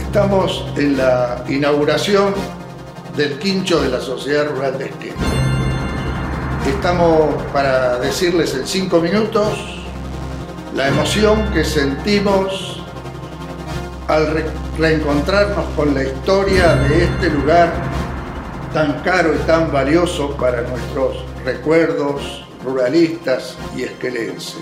Estamos en la inauguración del quincho de la Sociedad Rural de Esquel. Estamos para decirles en 5 minutos la emoción que sentimos al reencontrarnos con la historia de este lugar tan caro y tan valioso para nuestros recuerdos ruralistas y esquelenses.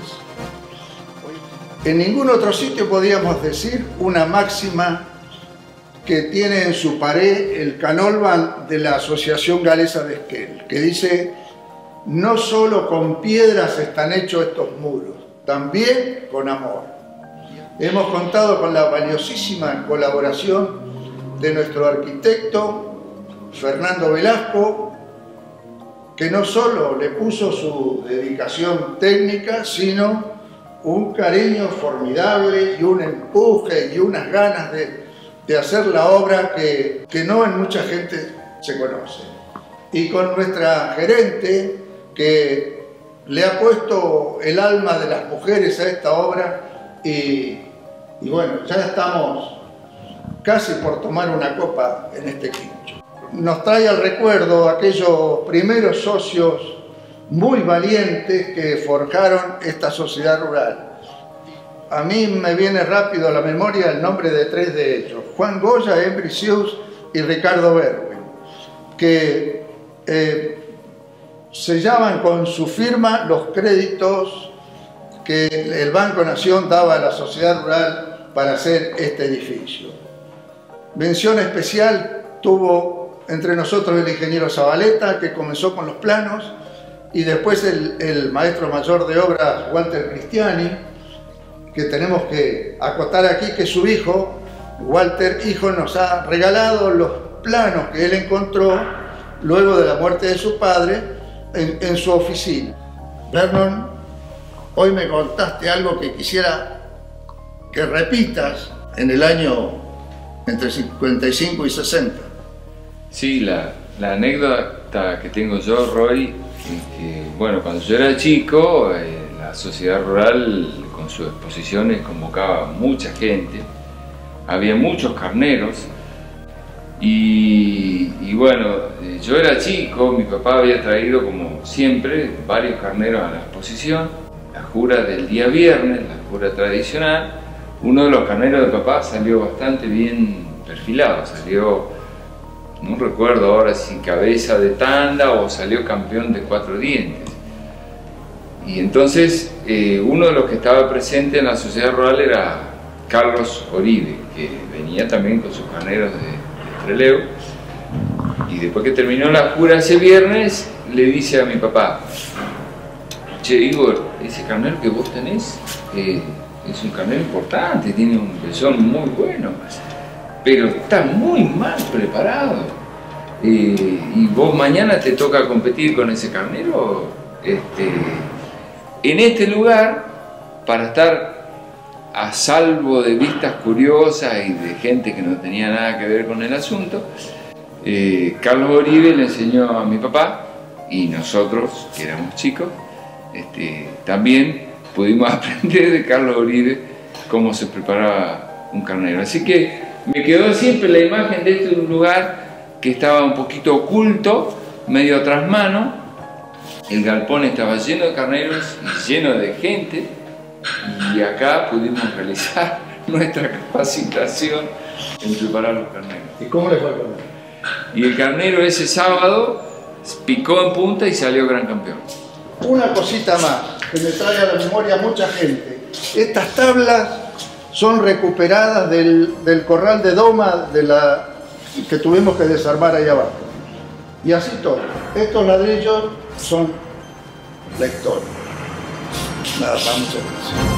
En ningún otro sitio podíamos decir una máxima que tiene en su pared el canolban de la Asociación Galesa de Esquel, que dice: no solo con piedras están hechos estos muros, también con amor. Hemos contado con la valiosísima colaboración de nuestro arquitecto Fernando Velasco, que no solo le puso su dedicación técnica, sino un cariño formidable y un empuje y unas ganas de hacer la obra que no en mucha gente se conoce. Y con nuestra gerente, que le ha puesto el alma de las mujeres a esta obra, y bueno, ya estamos casi por tomar una copa en este quincho. Nos trae al recuerdo aquellos primeros socios muy valientes que forjaron esta sociedad rural. A mí me viene rápido a la memoria el nombre de 3 de ellos: Juan Goya, Embry Sius y Ricardo Berwin, que sellaban con su firma los créditos que el Banco Nación daba a la sociedad rural para hacer este edificio. Mención especial tuvo entre nosotros el ingeniero Zabaleta, que comenzó con los planos, y después el maestro mayor de obras Walter Cristiani, que tenemos que acotar aquí que su hijo, Walter hijo, nos ha regalado los planos que él encontró luego de la muerte de su padre en su oficina. Vernon, hoy me contaste algo que quisiera que repitas en el año entre 55 y 60. Sí, la anécdota que tengo yo, Roy, es que, bueno, cuando yo era chico, la sociedad rural con sus exposiciones convocaba mucha gente, había muchos carneros y bueno, yo era chico, mi papá había traído, como siempre, varios carneros a la exposición, la jura del día viernes, la jura tradicional. Uno de los carneros de papá salió bastante bien perfilado, salió, no recuerdo ahora si cabeza de tanda o salió campeón de 4 dientes. Y entonces uno de los que estaba presente en la sociedad rural era Carlos Oribe, que venía también con sus carneros de Trelew. Y después que terminó la jura ese viernes, le dice a mi papá: che, Igor, ese carnero que vos tenés es un carnero importante, tiene un pezón muy bueno, pero está muy mal preparado. Y vos mañana te toca competir con ese carnero en este lugar, para estar a salvo de vistas curiosas y de gente que no tenía nada que ver con el asunto. Carlos Oribe le enseñó a mi papá, y nosotros, que éramos chicos, también pudimos aprender de Carlos Oribe cómo se preparaba un carnero. Así que me quedó siempre la imagen de este lugar que estaba un poquito oculto, medio tras mano. El galpón estaba lleno de carneros y lleno de gente, y acá pudimos realizar nuestra capacitación en preparar los carneros. ¿Y cómo le fue al carnero? Y el carnero ese sábado picó en punta y salió gran campeón. Una cosita más que me trae a la memoria mucha gente: estas tablas son recuperadas del corral de doma que tuvimos que desarmar ahí abajo. Y así todo. Estos ladrillos son la historia. Nada más, muchas gracias.